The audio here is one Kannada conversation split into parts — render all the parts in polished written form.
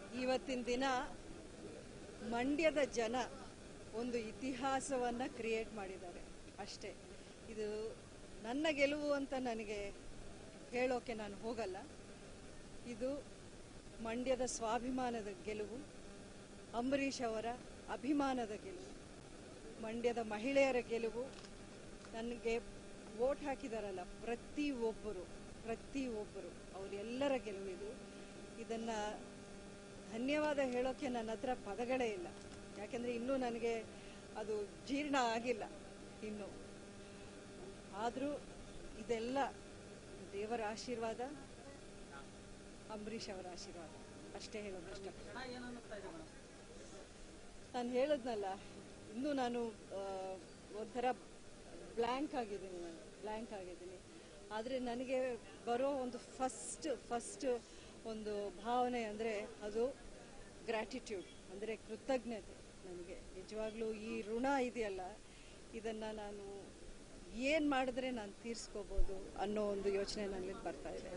ಇವತ್ತಿನ ದಿನ ಮಂಡ್ಯದ ಜನ ಒಂದು ಇತಿಹಾಸವನ್ನು ಕ್ರಿಯೇಟ್ ಮಾಡಿದ್ದಾರೆ ಅಷ್ಟೇ. ಇದು ನನ್ನ ಗೆಲುವು ಅಂತ ನನಗೆ ಹೇಳೋಕೆ ನಾನು ಹೋಗಲ್ಲ. ಇದು ಮಂಡ್ಯದ ಸ್ವಾಭಿಮಾನದ ಗೆಲುವು, ಅಂಬರೀಷ್ ಅವರ ಅಭಿಮಾನದ ಗೆಲುವು, ಮಂಡ್ಯದ ಮಹಿಳೆಯರ ಗೆಲುವು. ನನಗೆ ವೋಟ್ ಹಾಕಿದಾರಲ್ಲ ಪ್ರತಿಯೊಬ್ಬರು ಅವರೆಲ್ಲರ ಗೆಲುವಿದು. ಇದನ್ನು ಧನ್ಯವಾದ ಹೇಳೋಕ್ಕೆ ನನ್ನ ಹತ್ರ ಪದಗಳೇ ಇಲ್ಲ, ಯಾಕೆಂದರೆ ಇನ್ನೂ ನನಗೆ ಅದು ಜೀರ್ಣ ಆಗಿಲ್ಲ ಇನ್ನೂ. ಆದರೂ ಇದೆಲ್ಲ ದೇವರ ಆಶೀರ್ವಾದ, ಅಂಬರೀಷ್ ಅವರ ಆಶೀರ್ವಾದ ಅಷ್ಟೇ ಹೇಳೋದು ಇಷ್ಟಪಡ್ತೀನಿ. ನಾನು ಹೇಳಿದ್ನಲ್ಲ, ಇನ್ನೂ ನಾನು ಒಂಥರ ಬ್ಲ್ಯಾಂಕ್ ಆಗಿದ್ದೀನಿ. ಆದರೆ ನನಗೆ ಬರೋ ಒಂದು ಫಸ್ಟ್ ಒಂದು ಭಾವನೆ ಅಂದರೆ ಅದು ಗ್ರ್ಯಾಟಿಟ್ಯೂಡ್, ಅಂದರೆ ಕೃತಜ್ಞತೆ. ನನಗೆ ನಿಜವಾಗ್ಲೂ ಈ ಋಣ ಇದೆಯಲ್ಲ, ಇದನ್ನು ನಾನು ಏನು ಮಾಡಿದ್ರೆ ನಾನು ತೀರಿಸ್ಕೋಬೋದು ಅನ್ನೋ ಒಂದು ಯೋಚನೆ ನನಗೆ ಬರ್ತಾ ಇದೆ.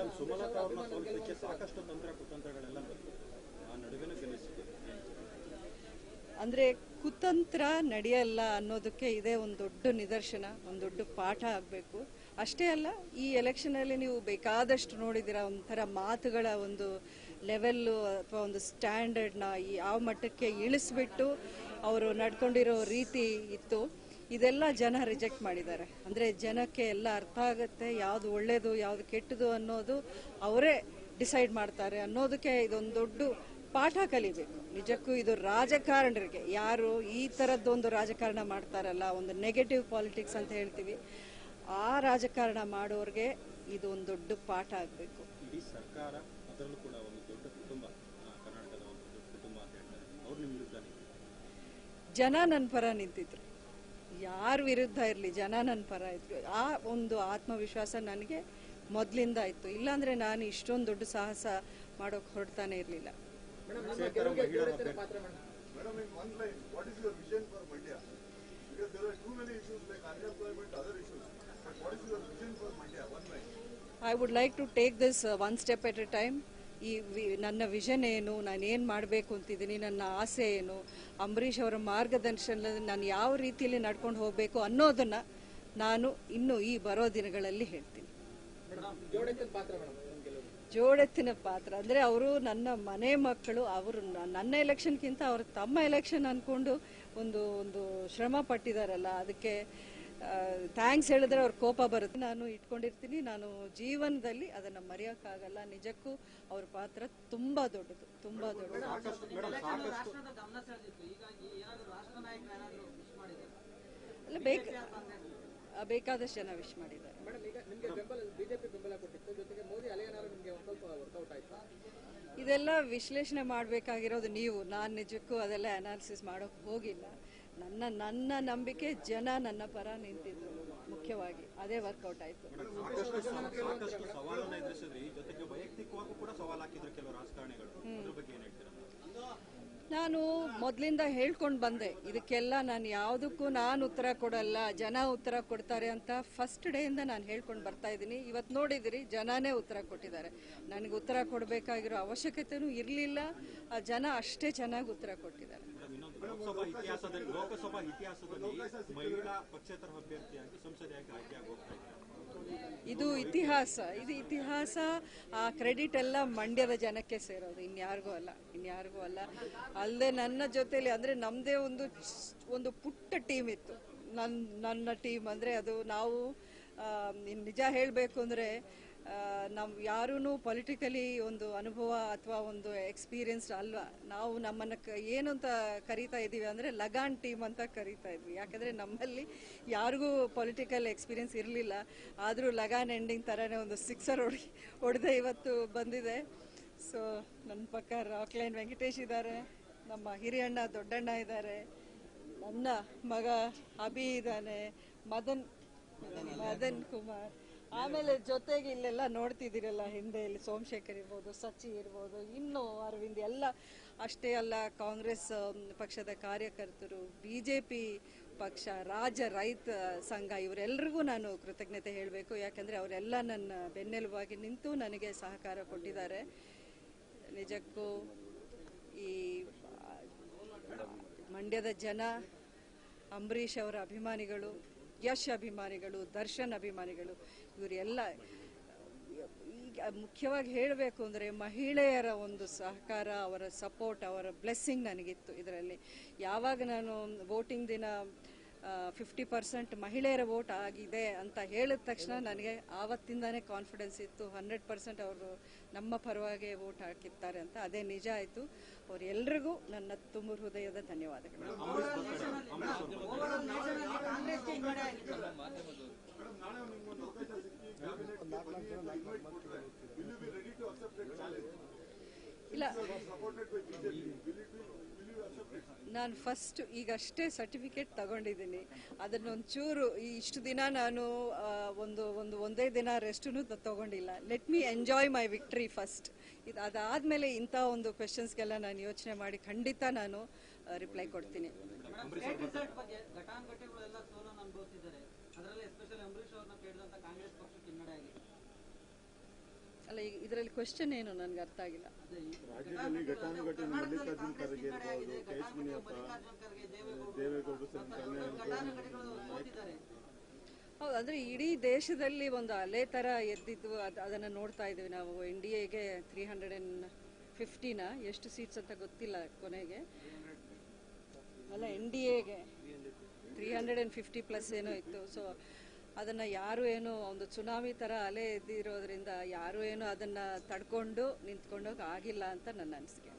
ಅಂದರೆ ಕುತಂತ್ರ ನಡೆಯಲ್ಲ ಅನ್ನೋದಕ್ಕೆ ಇದೇ ಒಂದು ದೊಡ್ಡ ನಿದರ್ಶನ, ಒಂದು ದೊಡ್ಡ ಪಾಠ ಆಗಬೇಕು. ಅಷ್ಟೇ ಅಲ್ಲ, ಈ ಎಲೆಕ್ಷನಲ್ಲಿ ನೀವು ಬೇಕಾದಷ್ಟು ನೋಡಿದ್ದೀರಾ, ಒಂಥರ ಮಾತುಗಳ ಒಂದು ಲೆವೆಲ್ಲು ಅಥವಾ ಒಂದು ಸ್ಟ್ಯಾಂಡರ್ಡ್ನ ಯಾವ ಮಟ್ಟಕ್ಕೆ ಇಳಿಸ್ಬಿಟ್ಟು ಅವರು ನಡ್ಕೊಂಡಿರೋ ರೀತಿ ಇತ್ತು. ಇದೆಲ್ಲ ಜನ ರಿಜೆಕ್ಟ್ ಮಾಡಿದ್ದಾರೆ. ಅಂದರೆ ಜನಕ್ಕೆ ಎಲ್ಲ ಅರ್ಥ ಆಗುತ್ತೆ, ಯಾವುದು ಒಳ್ಳೆಯದು ಯಾವುದು ಕೆಟ್ಟದು ಅನ್ನೋದು ಅವರೇ ಡಿಸೈಡ್ ಮಾಡ್ತಾರೆ ಅನ್ನೋದಕ್ಕೆ ಇದೊಂದು ದೊಡ್ಡ ಪಾಠ ಕಲಿಬೇಕು. ನಿಜಕ್ಕೂ ಇದು ರಾಜಕಾರಣರಿಗೆ, ಯಾರು ಈ ಥರದ್ದೊಂದು ರಾಜಕಾರಣ ಮಾಡ್ತಾರಲ್ಲ, ಒಂದು ನೆಗೆಟಿವ್ ಪಾಲಿಟಿಕ್ಸ್ ಅಂತ ಹೇಳ್ತೀವಿ, ಆ ರಾಜಕಾರಣ ಮಾಡೋರಿಗೆ ಇದು ಒಂದು ದೊಡ್ಡ ಪಾಠ ಆಗಬೇಕು. ಇಡೀ ಸರ್ಕಾರ ಅದರಲ್ಲೂ ಕೂಡ ಒಂದು ದೊಡ್ಡ ಕುಟುಂಬ, ಕರ್ನಾಟಕದ ಒಂದು ದೊಡ್ಡ ಕುಟುಂಬ ಅಂತ ಹೇಳ್ತಾರೆ, ಅವ್ರು ನಿಮ್ಮ ವಿರುದ್ಧ ಜನ ನನ್ನ ಪರ ನಿಂತಿದ್ರು. ಯಾರ ವಿರುದ್ಧ ಇರಲಿ, ಜನ ನನ್ನ ಪರ ಇದ್ರು. ಆ ಒಂದು ಆತ್ಮವಿಶ್ವಾಸ ನನಗೆ ಮೊದಲಿಂದ ಇತ್ತು. ಇಲ್ಲಾಂದ್ರೆ ನಾನು ಇಷ್ಟೊಂದು ದೊಡ್ಡ ಸಾಹಸ ಮಾಡೋಕೆ ಹೊರಡ್ತಾನೆ ಇರಲಿಲ್ಲ. I would like to take this one step at a time. ನನ್ನ ವಿಷನ್ ಏನು, ನಾನು ಏನು ಮಾಡಬೇಕು ಅಂತಿದ್ದೀನಿ, ನನ್ನ ಆಸೆ ಏನು, ಅಂಬರೀಷ್ ಅವರ ಮಾರ್ಗದರ್ಶನದಲ್ಲಿ ನಾನು ಯಾವ ರೀತಿಯಲ್ಲಿ ನಡ್ಕೊಂಡು ಹೋಗಬೇಕು ಅನ್ನೋದನ್ನು ನಾನು ಇನ್ನು ಈ ಬರೋ ದಿನಗಳಲ್ಲಿ ಹೇಳ್ತೀನಿ. ಜೋಡೆತ್ತಿನ ಪಾತ್ರ ಅಂದರೆ ಅವರು ನನ್ನ ಮನೆ ಮಕ್ಕಳು. ಅವರು ನನ್ನ ಎಲೆಕ್ಷನ್ಗಿಂತ ಅವರು ತಮ್ಮ ಎಲೆಕ್ಷನ್ ಅಂದ್ಕೊಂಡು ಒಂದು ಶ್ರಮ ಪಟ್ಟಿದಾರಲ್ಲ, ಅದಕ್ಕೆ ಥ್ಯಾಂಕ್ಸ್ ಹೇಳಿದ್ರೆ ಅವ್ರ ಕೋಪ ಬರುತ್ತೆ. ನಾನು ಇಟ್ಕೊಂಡಿರ್ತೀನಿ, ನಾನು ಜೀವನದಲ್ಲಿ ಅದನ್ನು ಮರೆಯೋಕ್ಕಾಗಲ್ಲ. ನಿಜಕ್ಕೂ ಅವ್ರ ಪಾತ್ರ ತುಂಬ ದೊಡ್ಡದು. ಅಲ್ಲ, ಬೇಕಾದಷ್ಟು ಜನ ವಿಶ್ ಮಾಡಿದ್ದಾರೆ. ಇದೆಲ್ಲ ವಿಶ್ಲೇಷಣೆ ಮಾಡಬೇಕಾಗಿರೋದು ನೀವು. ನಾನು ನಿಜಕ್ಕೂ ಅದೆಲ್ಲ ಅನಾಲಿಸಿಸ್ ಮಾಡೋಕೆ ಹೋಗಿಲ್ಲ. ನನ್ನ ನಂಬಿಕೆ ಜನ ನನ್ನ ಪರ ನಿಂತಿದ್ರು, ಮುಖ್ಯವಾಗಿ ಅದೇ ವರ್ಕೌಟ್ ಆಯ್ತು. ನಾನು ಮೊದಲಿಂದ ಹೇಳ್ಕೊಂಡು ಬಂದೆ, ಇದಕ್ಕೆಲ್ಲ ನಾನು ಯಾವುದಕ್ಕೂ ನಾನು ಉತ್ತರ ಕೊಡಲ್ಲ, ಜನ ಉತ್ತರ ಕೊಡ್ತಾರೆ ಅಂತ ಫಸ್ಟ್ ಡೇಯಿಂದ ನಾನು ಹೇಳ್ಕೊಂಡು ಬರ್ತಾ ಇದ್ದೀನಿ. ಇವತ್ತು ನೋಡಿದಿರಿ, ಜನನೇ ಉತ್ತರ ಕೊಟ್ಟಿದ್ದಾರೆ. ನನಗೆ ಉತ್ತರ ಕೊಡಬೇಕಾಗಿರೋ ಅವಶ್ಯಕತೆನೂ ಇರಲಿಲ್ಲ. ಆ ಜನ ಅಷ್ಟೇ ಚೆನ್ನಾಗಿ ಉತ್ತರ ಕೊಟ್ಟಿದ್ದಾರೆ. ಲೋಕಸಭಾ ಇತಿಹಾಸದಲ್ಲಿ ಮಹಿಳಾ ಪಕ್ಷೇತರ ಅಭ್ಯರ್ಥಿಯಾಗಿ ಸಂಸದೆಯಾಗಿ ಆಯ್ಕೆಯಾಗಿ ಹೋಗ್ತಾ ಇದ್ದಾರೆ. ಇದು ಇತಿಹಾಸ. ಆ ಕ್ರೆಡಿಟ್ ಎಲ್ಲ ಮಂಡ್ಯದ ಜನಕ್ಕೆ ಸೇರೋದು, ಇನ್ಯಾರಿಗೂ ಅಲ್ಲ. ಅಲ್ಲದೆ ನನ್ನ ಜೊತೆಲಿ ಅಂದರೆ ನಮ್ಮದೇ ಒಂದು ಪುಟ್ಟ ಟೀಮ್ ಇತ್ತು. ನನ್ನ ಟೀಮ್ ಅಂದರೆ ಅದು ನಾವು ನಿಜ ಹೇಳಬೇಕು ಅಂದರೆ ನಾವು ಯಾರೂ ಪೊಲಿಟಿಕಲಿ ಒಂದು ಅನುಭವ ಅಥವಾ ಒಂದು ಎಕ್ಸ್ಪೀರಿಯನ್ಸ್ ಅಲ್ವಾ. ನಾವು ನಮ್ಮನ್ನು ಏನು ಅಂತ ಕರೀತಾ ಇದ್ದೀವಿ ಅಂದರೆ ಲಗಾನ್ ಟೀಮ್ ಅಂತ ಕರೀತಾ ಇದ್ವಿ. ಯಾಕಂದರೆ ನಮ್ಮಲ್ಲಿ ಯಾರಿಗೂ ಪೊಲಿಟಿಕಲ್ ಎಕ್ಸ್ಪೀರಿಯನ್ಸ್ ಇರಲಿಲ್ಲ. ಆದರೂ ಲಗಾನ್ ಎಂಡಿಂಗ್ ಥರನೇ ಒಂದು ಸಿಕ್ಸರ್ ಹೊಡೆದೇ ಇವತ್ತು ಬಂದಿದೆ. ಸೊ ನನ್ನ ಪಕ್ಕ ರಾಕ್ಲೈನ್ ವೆಂಕಟೇಶ್ ಇದ್ದಾರೆ, ನಮ್ಮ ಹಿರಿಯಣ್ಣ ದೊಡ್ಡಣ್ಣ ಇದ್ದಾರೆ, ನನ್ನ ಮಗ ಅಭಿ ಇದ್ದಾನೆ, ಮದನ್ ಕುಮಾರ್, ಆಮೇಲೆ ಜೊತೆಗೆ ಇಲ್ಲೆಲ್ಲ ನೋಡ್ತಿದ್ದೀರಲ್ಲ ಹಿಂದೆ, ಇಲ್ಲಿ ಸೋಮಶೇಖರ್ ಇರ್ಬೋದು, ಸಚಿ ಇರ್ಬೋದು, ಇನ್ನು ಅರವಿಂದ್ ಎಲ್ಲ ಅಷ್ಟೇ ಅಲ್ಲ, ಕಾಂಗ್ರೆಸ್ ಪಕ್ಷದ ಕಾರ್ಯಕರ್ತರು, BJP ಪಕ್ಷ, ರಾಜ್ಯ ರೈತ ಸಂಘ, ಇವರೆಲ್ಲರಿಗೂ ನಾನು ಕೃತಜ್ಞತೆ ಹೇಳಬೇಕು. ಯಾಕಂದರೆ ಅವರೆಲ್ಲ ನನ್ನ ಬೆನ್ನೆಲುಬಾಗಿ ನಿಂತು ನನಗೆ ಸಹಕಾರ ಕೊಟ್ಟಿದ್ದಾರೆ. ನಿಜಕ್ಕೂ ಈ ಮಂಡ್ಯದ ಜನ, ಅಂಬರೀಷ್ ಅವರ ಅಭಿಮಾನಿಗಳು, ಯಶ್ ಅಭಿಮಾನಿಗಳು, ದರ್ಶನ್ ಅಭಿಮಾನಿಗಳು, ಇವರೆಲ್ಲ ಈಗ ಮುಖ್ಯವಾಗಿ ಹೇಳಬೇಕು ಅಂದರೆ ಮಹಿಳೆಯರ ಒಂದು ಸಹಕಾರ, ಅವರ ಸಪೋರ್ಟ್, ಅವರ ಬ್ಲೆಸ್ಸಿಂಗ್ ನನಗಿತ್ತು ಇದರಲ್ಲಿ. ಯಾವಾಗ ನಾನು ವೋಟಿಂಗ್ ದಿನ 50% ಮಹಿಳೆಯರ ವೋಟ್ ಆಗಿದೆ ಅಂತ ಹೇಳಿದ ತಕ್ಷಣ ನನಗೆ ಆವತ್ತಿಂದಾನೇ ಕಾನ್ಫಿಡೆನ್ಸ್ ಇತ್ತು, 100% ಅವರು ನಮ್ಮ ಪರವಾಗಿ ವೋಟ್ ಹಾಕಿರ್ತಾರೆ ಅಂತ. ಅದೇ ನಿಜ ಆಯಿತು. ಅವರೆಲ್ಲರಿಗೂ ನನ್ನ ತುಂಬ ಹೃದಯದ ಧನ್ಯವಾದಗಳು. ಇಲ್ಲ, ನಾನು ಫಸ್ಟ್ ಈಗಷ್ಟೇ ಸರ್ಟಿಫಿಕೇಟ್ ತಗೊಂಡಿದ್ದೀನಿ. ಅದನ್ನೊಂಚೂರು ಇಷ್ಟು ದಿನ ನಾನು ಒಂದೇ ದಿನ ರೆಸ್ಟೂ ತಗೊಂಡಿಲ್ಲ. Let me enjoy my victory first. ಅದಾದಮೇಲೆ ಇಂಥ ಒಂದು ಕ್ವೆಶನ್ಸ್ಗೆಲ್ಲ ನಾನು ಯೋಚನೆ ಮಾಡಿ ಖಂಡಿತ ನಾನು ರಿಪ್ಲೈ ಕೊಡ್ತೀನಿ. ಅಲ್ಲ, ಈಗ ಇದರಲ್ಲಿ ಕ್ವೆಶ್ಚನ್ ಏನು ನನಗೆ ಅರ್ಥ ಆಗಿಲ್ಲ. ರಾಜ್ಯದಲ್ಲಿ ಘಟಾನುಘಟಿ ಮಲ್ಲಿಕಾರ್ಜುನ್ ಖರ್ಗೆ ಇರ್ಬೋದು, ಕೇಶ್ ಮುನಿಯಪ್ಪ, ದೇವೇಗೌಡರು ಹೌದು, ಅಂದರೆ ಇಡೀ ದೇಶದಲ್ಲಿ ಒಂದು ಅಲೆ ಥರ ಎದ್ದಿದ್ದು ಅದನ್ನು ನೋಡ್ತಾ ಇದ್ದೀವಿ ನಾವು. NDAಗೆ 350 ಎಷ್ಟು ಸೀಟ್ಸ್ ಅಂತ ಗೊತ್ತಿಲ್ಲ ಕೊನೆಗೆ. ಅಲ್ಲ, NDAಗೆ 350+ ಏನೋ ಇತ್ತು. ಸೊ ಅದನ್ನು ಯಾರು ಏನು ಒಂದು ಸುನಾಮಿ ಥರ ಅಲೆ ಎದ್ದಿರೋದ್ರಿಂದ ಯಾರು ಏನು ಅದನ್ನು ತಡ್ಕೊಂಡು ನಿಂತ್ಕೊಂಡೋಗಿ ಆಗಿಲ್ಲ ಅಂತ ನನ್ನ ಅನಿಸಿಕೆ.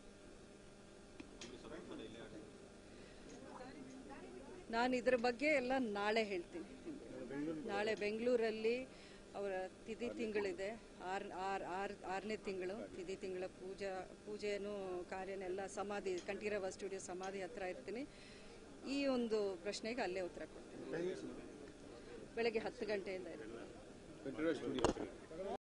ನಾನು ಇದ್ರ ಬಗ್ಗೆ ಎಲ್ಲ ನಾಳೆ ಹೇಳ್ತೀನಿ. ನಾಳೆ ಬೆಂಗಳೂರಲ್ಲಿ ಅವರ ತಿಥಿ ತಿಂಗಳಿದೆ, 6ನೇ ತಿಂಗಳು ತಿಥಿ ತಿಂಗಳ ಪೂಜೆನೂ ಕಾರ್ಯನೆಲ್ಲ ಸಮಾಧಿ ಕಂಠೀರವ ಸ್ಟುಡಿಯೋ ಸಮಾಧಿ ಹತ್ರ ಇರ್ತೀನಿ. ಈ ಒಂದು ಪ್ರಶ್ನೆಗೆ ಅಲ್ಲೇ ಉತ್ತರ ಕೊಡ್ತೀನಿ. ಬೆಳಗ್ಗೆ 10 ಗಂಟೆಯಿಂದ ಇರ್ತೀನಿ.